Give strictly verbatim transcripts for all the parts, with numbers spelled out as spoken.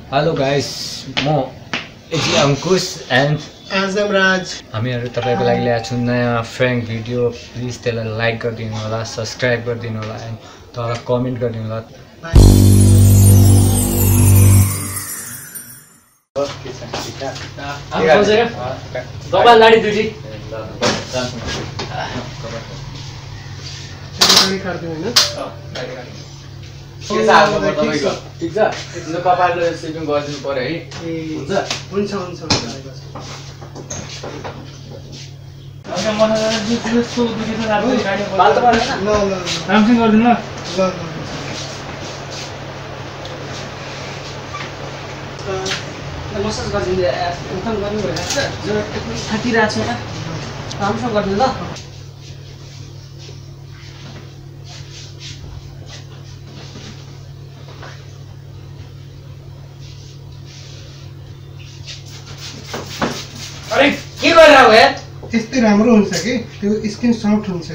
Hello guys, म एजी अंकुश and आजम राज। हामीहरू तपाईको लागि ल्याएको छौँ नयाँ फ्र्याङ्क भिडियो। प्लिज त्यसलाई लाइक गरिदिनु होला, सब्स्क्राइब गरिदिनु होला एन्ड तल कमेन्ट गरिदिनु होला। कपाल दाढी दुई के छ हालमा तपाईको? ठीक छ, यसो कपालले सेभिङ गरिदिनु पर्यो है। हुन्छ हुन्छ हुन्छ अच्छा मन जस्तो दुई दिन रात गाडी बाल त पर्दैन। ल ल राम्रोसँग गरिदिनु ल। ल ल मसाज गरिदिनु उखान गर्नु भइरहेको छ, ज्वरो एकदम थाकिरहेको छ। राम्रोसँग गरिदिनु ल। अरे के गरेर हो यार? यस्तै राम्रो हुन्छ कि त्यो स्किन सफ्ट हुन्छ।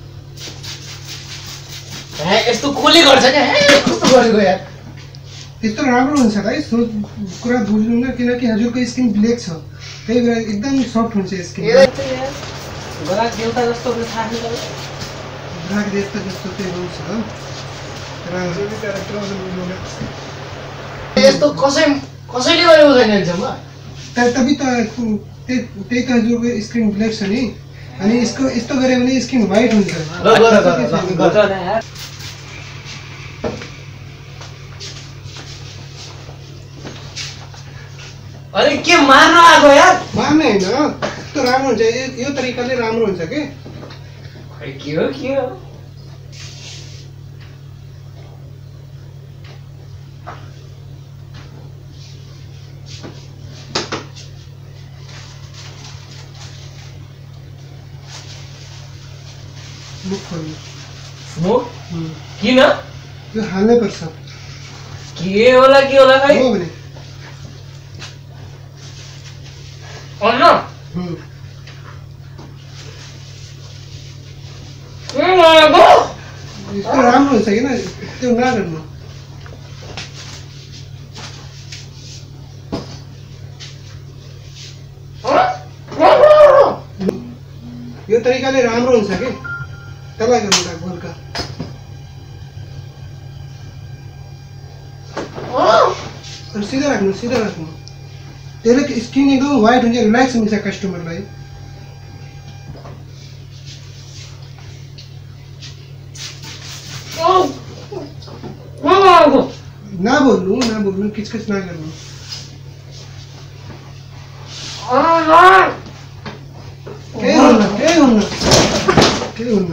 हे यस्तो कोले गर्छ के? हे कस्तो गरेको यार? यस्तो राम्रो हुन्छ भाइ, सो कुरा बुझ्नु न, किनकि हजुरको स्किन ब्ल्याक छ, त्यही भएर एकदम सफ्ट हुन्छ स्किन। ग्राहक देउता जस्तो थाहा छैन। ग्राहक देउता जस्तो चाहिँ हुन्छ र यस्तो कसै कसैले गरेको छैन अहिलेसम्म। तभी त त्यही त्यही त हजुरको स्किन ब्ल्याक छ नि, अनि यसको यस्तो गऱ्यो भने स्किन व्हाइट हुन्छ। ल गर गर गर्छ न यार। अरे के मार्न आएको यार? मार्ने होइन, यस्तो राम्रो हुन्छ, यो तरिकाले राम्रो हुन्छ कि। खै के हो के हो? मुख खोल्नु मुख किन? यो हाल्नै पर्छ। के होला के होला खै? हो भने अन्न हुँ के गरेको? यस्तो राम्रो हुन्छ किन, त्यो नगर्नु। यो तरिकाले राम्रो हुन्छ कि, त्यसलाई गर्नु त गोलका। अनि सिधा राख्नु, सिधा राख्नु, त्यसले स्किन एकदम व्हाइट हुन्छ, रिल्याक्स हुन्छ कस्टमरलाई। नबोल्नु नबोल्नु किचकिच नगर्नु। केही हुन्न केही हुन्न केही हुन्न।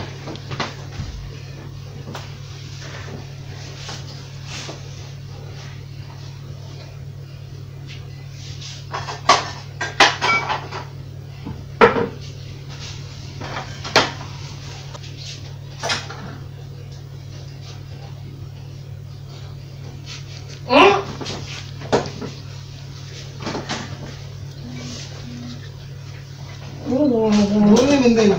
बोल्नै मिल्दैन।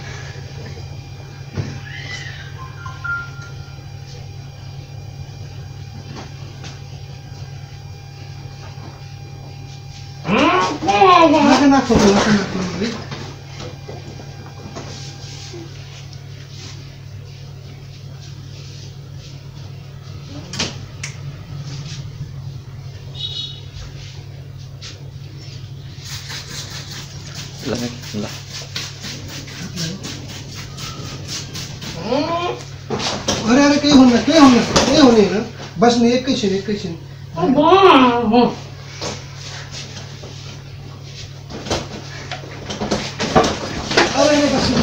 नाक नाक खोल्नु, नाक नाक खोल्नु है। ल ल अरे अरे केही हुन्न केही हुन्न केही हुने होइन, बस्नु एकैछिन एकैछिन। अरे बस्नु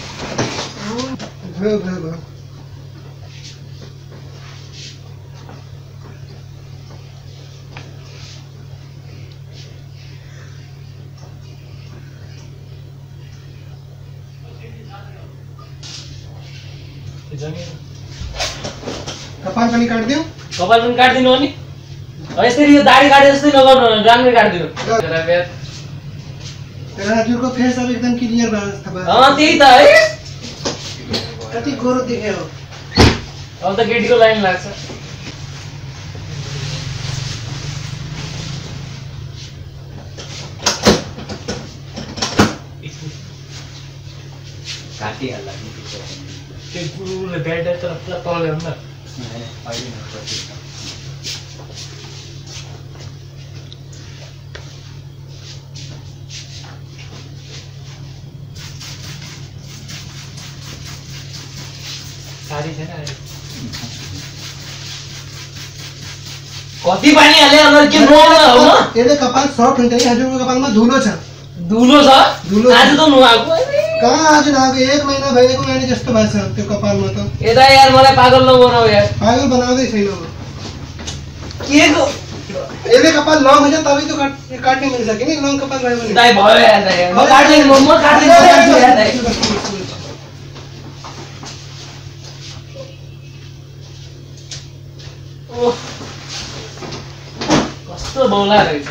भयो भयो भयो। कपाल पनि काटिदिउँ? कपाल पनि काटिदिनु हो नि? यसरी यो दाढी काटे जस्तै नगर्नु, राम्रै काटिदिनु। हजुरको फेस अब एकदम क्लियर भयो। अँ त्यही त है, कति गोरो देख्यो। अब त केटीको लाइन लाग्छ। काटिहाल्ला नि त्यो गुरुले ब्याट तर पुरा तल ल्याउनु न अहिले नपर्छ सारी छैन अहिले कति पानी हाले अब के नुहाउन हो म यसले कपाल सफ्ट हुन्छ कि हजुरको कपालमा धुलो छ धुलो छ धुलो आज त नुहाएको कहाँ आज नआएको एक महिना भएको नानी जस्तो भएको छ त्यो कपालमा त यता यार मलाई पागल नबनाऊ यार पागल बनाउँदै छैन म के को यसले कपाल लङ हुन्छ तबै त काट काट्ने मिल्छ कि नि लङ कपाल भयो भने दाइ भयो यार दाइ म काट्दिन म म काट्दिन यार दाइ ओह कस्तो बौला रहेछ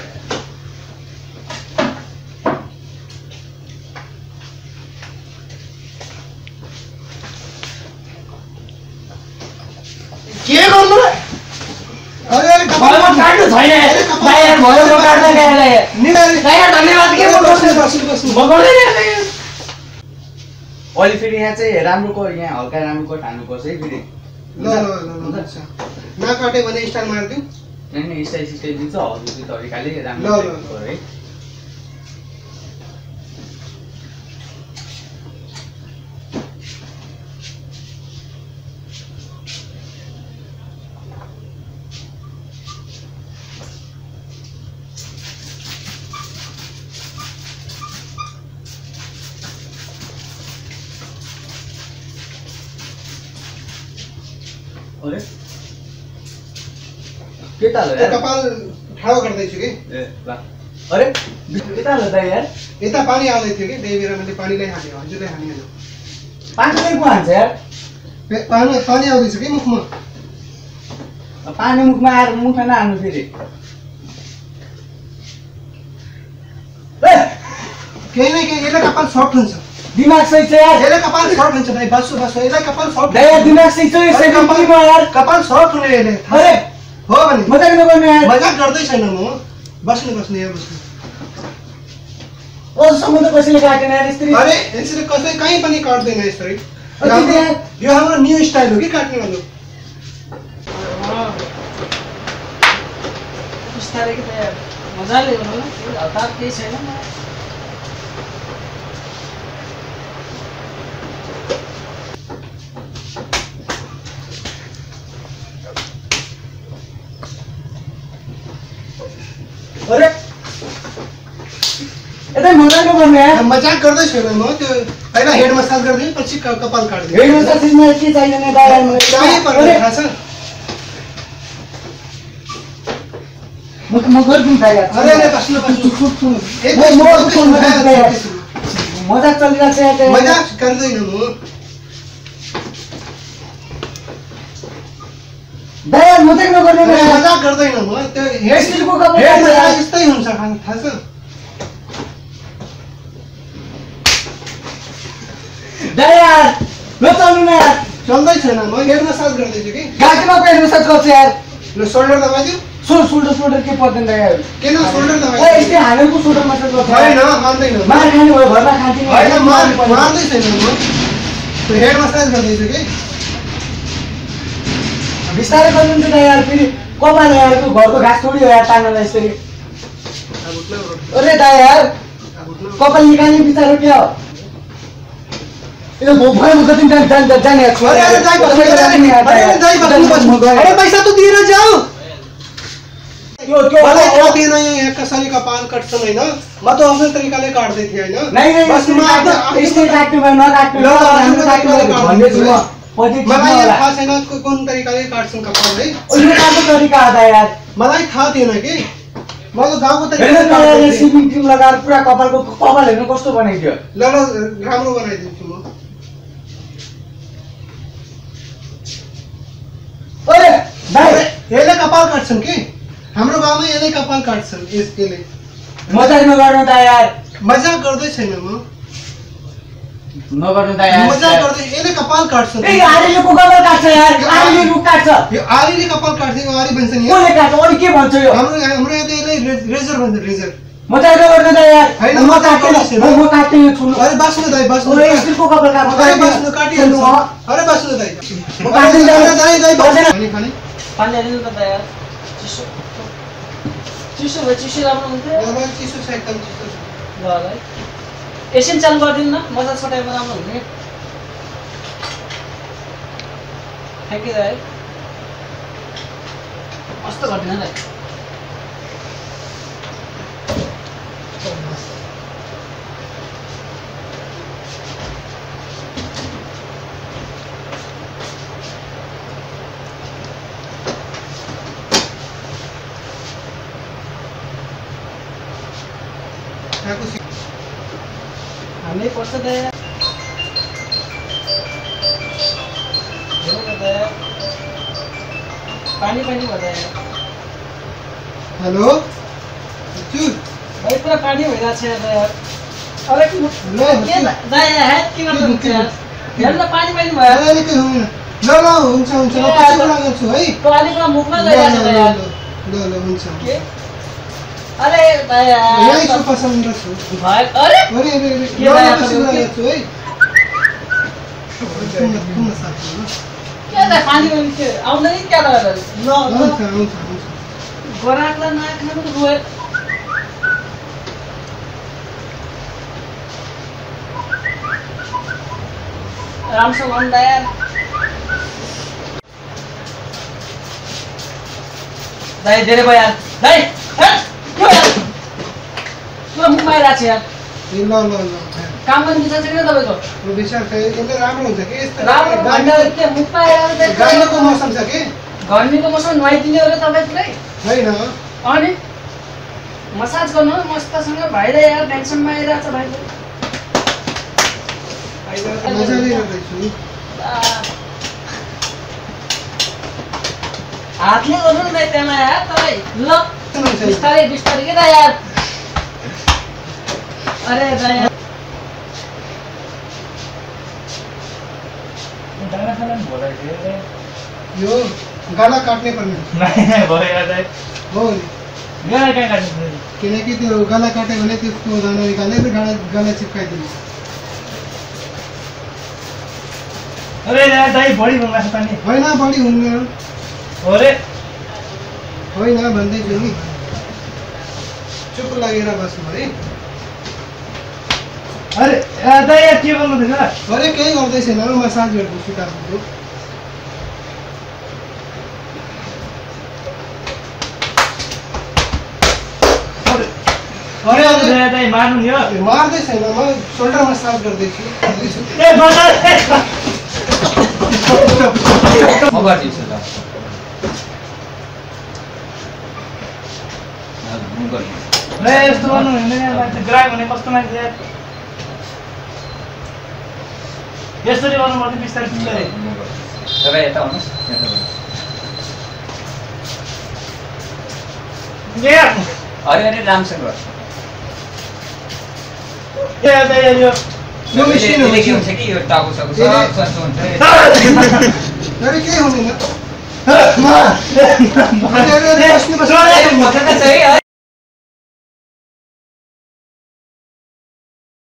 के गर्नु अरे अरे भयो म काट्नु छैन दाइ यार भयो म काट्न गएँ निकाले दाइ यार धन्यवाद के म गर्छु बस्नु बस्नु म गर्दैन यार अहिले फेरि यहाँ चाहिँ राम्रो को यहाँ हल्का राम्रो कट हान्नुपर्छ है फेरि ल ल ल ल नकाट्यो भने स्टाइल मार्दिउँ होइन स्टाइल सिस्टाइल दिन्छ हजुरको तरिकाले ल, राम्रो ल। गर्नु है अरे के ताल त्यो कपाल ठाडो गर्दैछु कि ए ल अरे के ताल त यार यता पानी आउँदै थियो कि त्यही बेला मैले पानीलाई हालेँ हजुरले हानेन पानी चाहिँ को हान्छ यार पे- पानी पानी आउँदैछ कि मुखमा पानी मुखमा आएर मुखमा नहाल्नु फेरि ए केही न केही यसले कपाल सफ्ट हुन्छ दिमाग सही छ यार यसले कपाल सफ्ट हुन्छ भाइ बस्छु बस्छु यसलाई कपाल सफ्ट दाइ यार दिमाग सही छ यसै कम्पनी म यार कपाल सफ्ट हुने यसले अरे हो भने मजाक नगर्नु यार मजाक गर्दै छैन म बस्नु बस्नु यहाँ बस्नु अझसम्म त कसैले काटेन यार यसरी अरे यसरी कसै कहीँ पनि काट्दैन यसरी अरे यो हाम्रो- यार। यो हाम्रो न्यू स्टाइल हो कि काट्ने भन्नु बिस्तारै कि त यार मजाले गर्नु न केही हतार केही छैन मलाई अरे यतै मजाक नगर्नु यार मजाक गर्दै छैन म त्यो पहिला हेड मसाज गरिदिएँ पछि क- कपाल काट्दिएँ हेर्नु त त्यसमा के चाहिएन दाइ यार मलाई चाहिए पर्ने अरे, थाहा छ म म गर्दिन दाइ यार अरे अरे बस्नु बस्नु एक म- म बस्नु, फोन गर्छु दाइ यार। बस्नु। मजाक चलिरहेको छ यार दाइ यार। मजाक गर्दैन म दाइ यार मजाक नगर्नु न अरे यार। मजाक गर्दैन म त्यो हेड स्टिलको कपाल हेड काट्छ यार। मसाज यस्तै हुन्छ खान थाहा छ दाइ यार नचल्नु न यार चल्दै छैन म हेड मसाज गर्दैछु कि घाँटीमा पेट मसाज गर्छु यार ल सोल्डर दबाइदियो सोल्डर सोल्डर सोल्डर के पर्दैन दाइ यार किन सोल्डर ए दबाइदियो यस्तै हानेको सोल्डर मसाज गर्छु होइन मान्दैन मार खाने भयो घरमा खान्थेँ नि होइन मार मार्नु पर्ने। मार्दै छैन म त्यो हेड मसाज गर्दैछु कि बिस्तारै गर्नुहुन्छ दाइ यार फेरि कपाल यार त्यो घरको घाँस थोडी हो यार तान्नलाई यसरी अब उठ्न अरे दाइ यार अब उठ्न कपाल निकाल्ने बिचारो क्या हो यो म भए म कति जान जान जाने यार अरे अरे दाइ बस्नु अरे अरे दाइ बस्नु बस्नु अरे पैसा तो दिएर जाऊ त्यो त्यो मलाई थाहा थिएन यहाँ कसरी कपाल काट्छन् होइन म त आफ्नै तरिकाले काट्दै थिएँ होइन नहीं नहीं बस म आफ्नो- आफ्नो- इसले काट्नु भयो नकाट्नु ल, ल, राम्रो आफ्नो काट्नु तरिकाले भयो भन्ने छु म काट्नु पछि मलाई मलाई यहाँ थाहा छैन को- कुन तरिकाले काट्छन् कपाल है यो काट्नु तरिका हो त यार मलाई थाहा थिएन कि म त गाउँको हेर्नु तरिकाले न काट्दै यार थिएँ। सिभिङ क्रिम लगाएर पुरा कपालको कपाल हेर्नु कस्तो बनाइदियो ल ल राम्रो बनाइदिन्छु म अरे दाइ यसले कपाल काट्छन् कि हाम्रो गाउँमा यसले कपाल काट्छन् यस यसले मजाक नगर्नु त यार मजाक गर्दै छैन म नगर्नु त यार मजाक गर्दै यसले कपाल काट्छन् ए आरीले को कपाल काट्छ यार आरीले रुख काट्छ यो आरीले कपाल काट्छ यो आरी भन्छ नि कसले काट्छ अनि के भन्छ यो हाम्रो हाम्रो यहाँ त यसले रे- रेजर भन्छ रेजर म चाहिँ गर्दैन दाइ यार हैन, म काट्दिन म काट्दिन छुनु अरे बास्नु दाइ बास्नु ओए स्टिलको कपाल काट्नु अरे बास्नु काटिहाल्नु अरे बास्नु दाइ म काट्दिन दाइ दाइ खाने खाने पानी हालिदिनु त दाइ यार चिसो चिसो भयो चिसो राम्रो हुन्थ्यो ल चिसो छ एकदम चिसो छ ल ल एकछिन चालु गरिदिनु न मजा छटाइमा राम्रो हुन्थ्यो थ्याङ्क यू दाइ कस्तो गरिदिनु दाइ हामी पर्छ दाइ पानी पानी भयो हेलो चु भाइ पुरा पानी भइरहेको छ यार अरे के के दाइ हेड के गर्नुहुन्छ यार हेर्न पानी पानी भयो अरे के हुन ल ल हुन्छ हुन्छ म पछि लगाउँछु है पानीको मुखमा गइरहेको छ यार ल ल हुन्छ के अरे दाइ यही सोफा सँग छु भाइ अरे अरे अरे के दाइ पछि लगाउँछु है तुम तुम साथ ल के दाइ पानी पानी के आउँदैन क्या दाइ ल हुन्छ हुन्छ हुन्छ गोराकलाई नाक्नु त रोए राम्रोसँग भन्नु दाइ यार दाइ धेरै भयो यार दाइ हेट के हो यार पुरा मुखमा आइरहेको छ यार ए ल ल ल काम गर्ने विचार छैन तपाईँको यो विचार चाहिँ एकदम राम्रो हुन्छ कि यस्तो राम्रो भन्दा के मुखमा आएर गाडीको मौसम छ कि गर्मीको मौसम नुहाइदिने हो र तपाईँ पुरै होइन अनि मसाज गर्नु मस्तसँग भाइले यार टेन्सनमा आइरहेको छ भाइले मजाले गर्दैछु हातले गर्नु न त्यहाँ यार तपाईँ ल बिस्तारै बिस्तारै के त यार अरे दाइ यो गाला काट्नै पर्ने हो नि किनकि त्यो गाला काट्यो भने त्यसको दाना निकालेर गाला गाला चिप्काइदिनु अरे यार दाइ बढी भन्दा छ पानी होइन बढी हुँदैन अरे होइन भन्दैछु नि चुप लागेर बस्नु है अरे यार दाइ यार के गर्नु हुँदैछ अरे केही गर्दै छैन मसाज गर्दैछु टाउको अरे अब दाइ मार्नु नि हो मार्दै छैन म सोल्डर मसाज गर्दैछु ए बजा म गरिदिन्छु ल म गरिदिन्छु ल यस्तो गर्नु हुँदैन यार मान्छे ग्राहक भने कस्तो मान्छे यार यसरी गर्नुपर्छ बिस्तारै बिस्तारै तपाईँ यता आउनुहोस् यार अरे अरे राम्रोसँग गर्छ ए दाइ यार यो यो मिसिन के हुन्छ कि यो टाउको साउको सब सस्तो हुन्छ अरे केही हुँदैन मा अरे अरे बस्नु बस्नु है